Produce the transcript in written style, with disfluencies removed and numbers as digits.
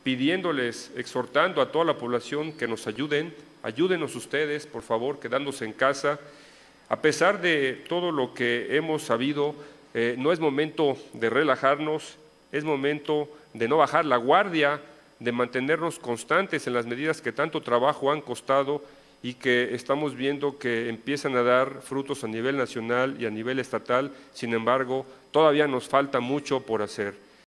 pidiéndoles, exhortando a toda la población que nos ayuden. Ayúdenos ustedes, por favor, quedándose en casa. A pesar de todo lo que hemos sabido, no es momento de relajarnos, es momento de no bajar la guardia, de mantenernos constantes en las medidas que tanto trabajo han costado y que estamos viendo que empiezan a dar frutos a nivel nacional y a nivel estatal. Sin embargo, todavía nos falta mucho por hacer.